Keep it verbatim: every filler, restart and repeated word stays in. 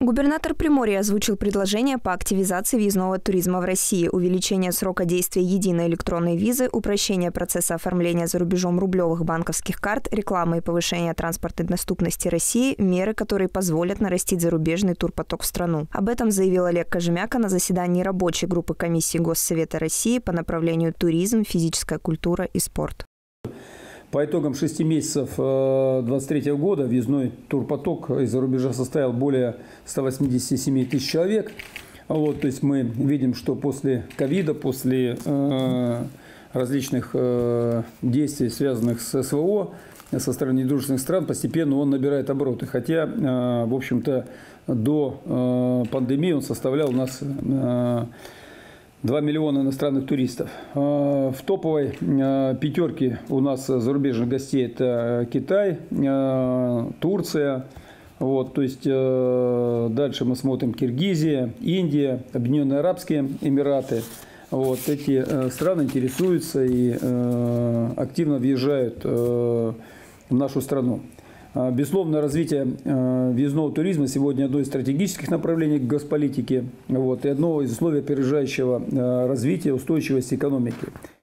Губернатор Приморья озвучил предложение по активизации въездного туризма в России, увеличение срока действия единой электронной визы, упрощение процесса оформления за рубежом рублевых банковских карт, рекламы и повышение транспортной доступности России – меры, которые позволят нарастить зарубежный турпоток в страну. Об этом заявил Олег Кожемяка на заседании рабочей группы комиссии Госсовета России по направлению туризм, физическая культура и спорт. По итогам шести месяцев две тысячи двадцать третьего года въездной турпоток из-за рубежа составил более ста восьмидесяти семи тысяч человек. Вот, то есть мы видим, что после ковида, после э, различных э, действий, связанных с СВО, со стороны недружественных стран, постепенно он набирает обороты. Хотя, э, в общем-то, до э, пандемии он составлял у нас э, два миллиона иностранных туристов. В топовой пятерке у нас зарубежных гостей это Китай, Турция. Вот, то есть дальше мы смотрим Киргизия, Индия, Объединенные Арабские Эмираты. Вот, эти страны интересуются и активно въезжают в нашу страну. Безусловно, развитие въездного туризма сегодня одно из стратегических направлений госполитики, вот, и одно из условий опережающего развития устойчивости экономики.